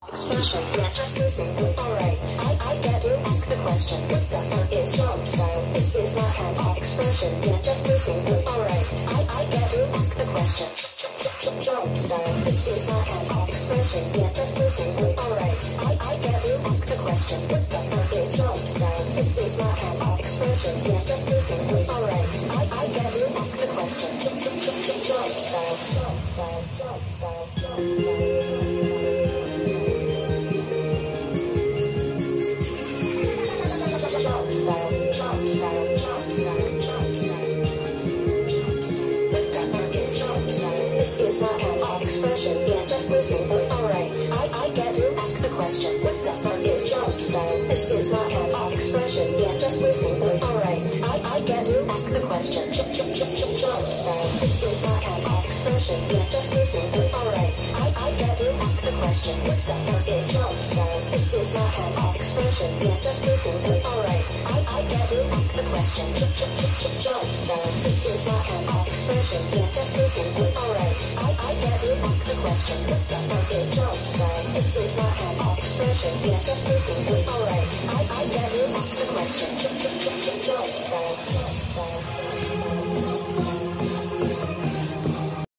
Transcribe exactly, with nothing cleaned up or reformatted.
expression, yeah, just listen. Alright, I, I get you, ask the question. What the fuck is jump style? This is not hand expression, yeah, just listen. Alright, I, I get you, ask the question. Jump style, this is not hand expression, yeah, just listen. Alright, I, I get you, ask the question. What the fuck is jump style? This is not hand expression, yeah, just listen. Alright, I, I get you, ask the question. Jump style, jump style, jump style, jump style. Jump style, jump style, jump style, jump style. What the fuck is jump style? This is not hand expression, yeah, just listen. Alright, I, I get you, ask the question. What the fuck is jump style? This is not hand expression, yeah, just listen. Alright, I, I get you, ask the question. Jump style, this is not hand expression, yeah, just listen. Alright, I, I get you, ask the question. What the fuck is jump style? This is not hand expression, yeah, just listen. Alright, I, I get you, ask the question. Jump style, this is not hand expression, yeah, just listen. Alright, I, I get you, ask the question. What the fuck is jump style? This is not hand expression, yeah, just listen. Alright, I, I get you, ask the question. Jump style, jump style.